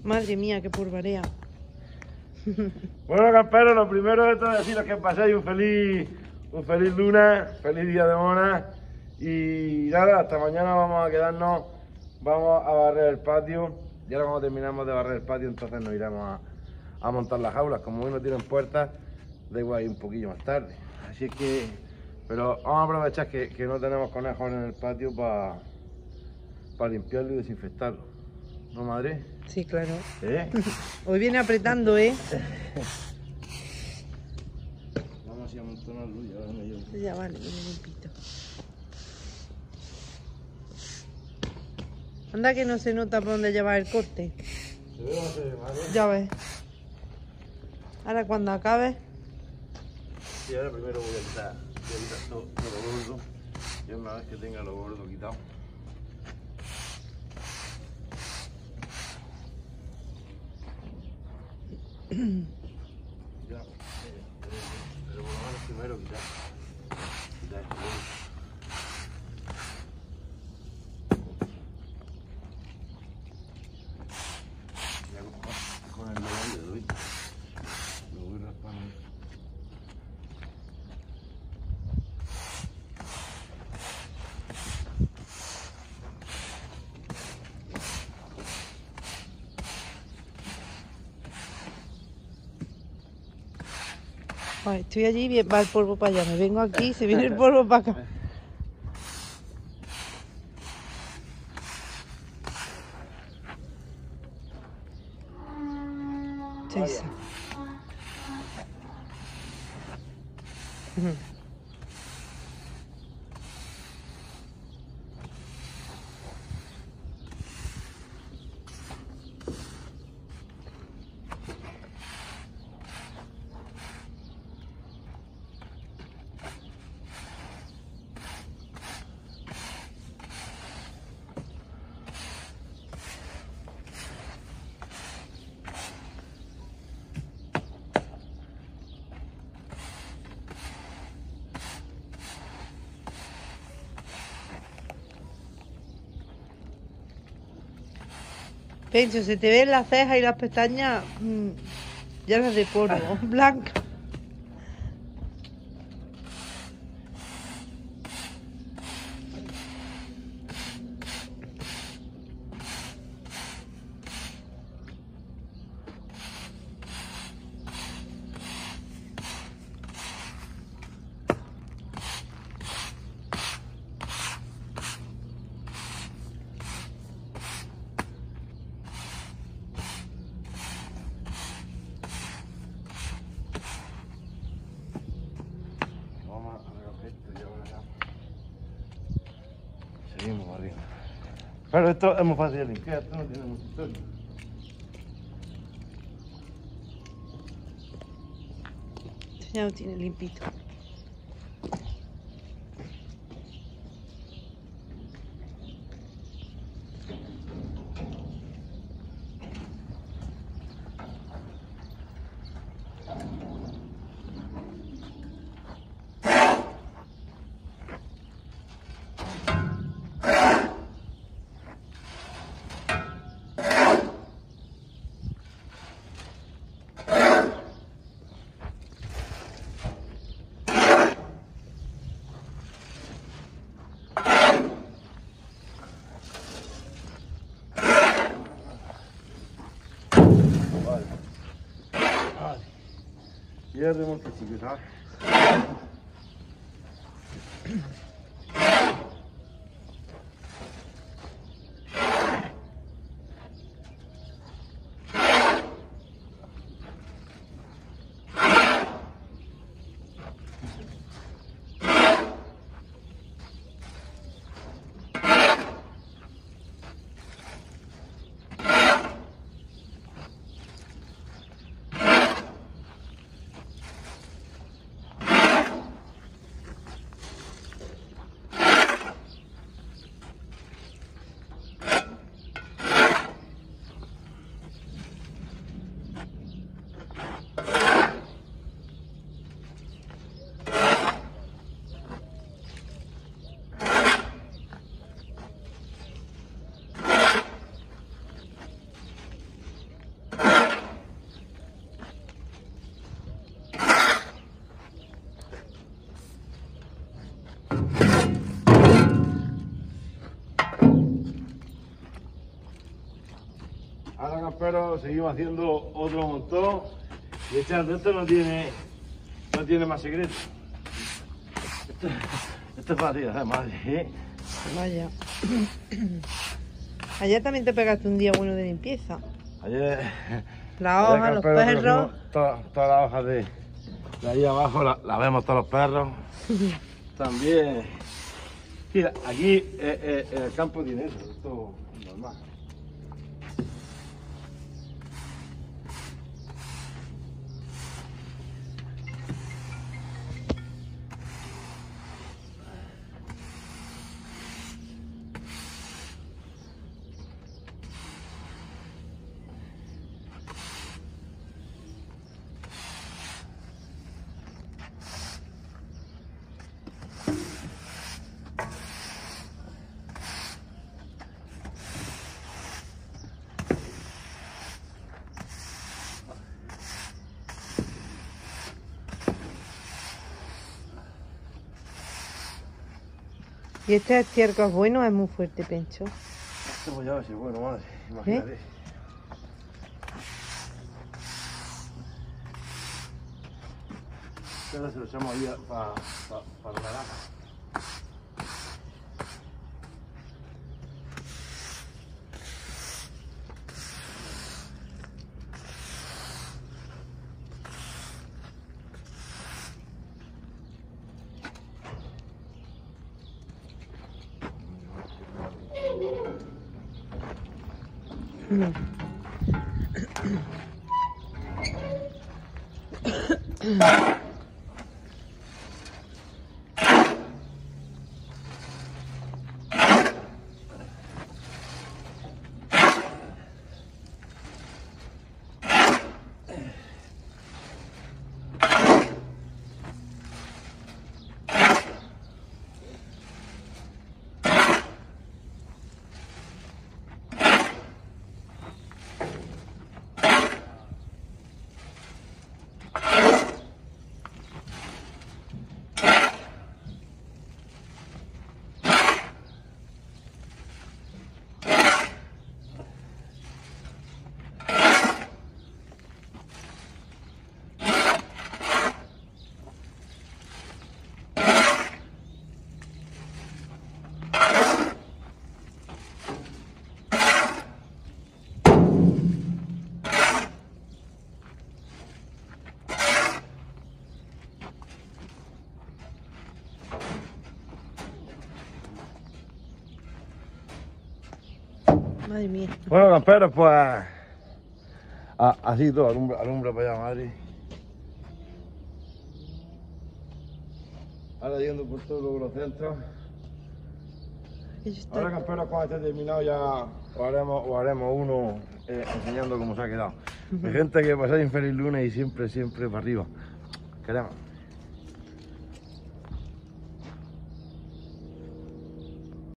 Madre mía, qué polvarea. Bueno, camperos, lo primero de todo es deciros que paséis un feliz lunes, feliz día de mona. Y nada, hasta mañana vamos a quedarnos, vamos a barrer el patio. Y ahora cuando terminamos de barrer el patio, entonces nos iremos a montar las jaulas. Como hoy no tienen puertas, da igual ir un poquillo más tarde. Así es que, pero vamos a aprovechar que no tenemos conejos en el patio para limpiarlo y desinfectarlo. ¿No, madre? Sí, claro. ¿Eh? Hoy viene apretando, ¿eh? Vamos a ir a amontonarlo y ahora me llevo. Ya vale, viene limpito. Anda que no se nota por dónde lleva el corte. ¿Se ve o no se ve, madre? Ya ves. Ahora cuando acabe. Sí, ahora primero voy a quitar todo lo gordo. Y una vez que tenga lo gordo quitado. Ya, pero por lo menos primero quitar esto. Ya con el león le doy. Lo voy raspando. Ay, estoy allí y va el polvo para allá. Me vengo aquí y se viene el polvo para acá. Sí, sí. Pencho, se te ven las cejas y las pestañas llenas de polvo, blancas. Seguimos arriba. Pero esto es muy fácil de limpiar, esto no tiene mucha historia. Ya lo tiene limpito. Y el remontecillo, ¿sabes? Ahora, camperos, seguimos haciendo otro montón. Y esto no tiene más secreto. Esto es para ti, madre, ¿eh? Vaya. Ayer también te pegaste un día bueno de limpieza. Ayer... La hoja, los perros. Todas las hojas de ahí abajo la vemos todos los perros. También. Mira, aquí en el campo tiene eso, esto es normal. Y este estiércol es bueno, es muy fuerte, Pencho. Esto voy a ver si es bueno, madre, imagínate. Ahora se lo echamos ahí para la naranja. Madre mía. Bueno, camperos, pues así todo, alumbra para allá, madre. Ahora yendo por todos los centros. Ahora, camperos, cuando esté terminado ya os haremos uno enseñando cómo se ha quedado. Hay gente que pasáis un feliz lunes y siempre para arriba. Queremos.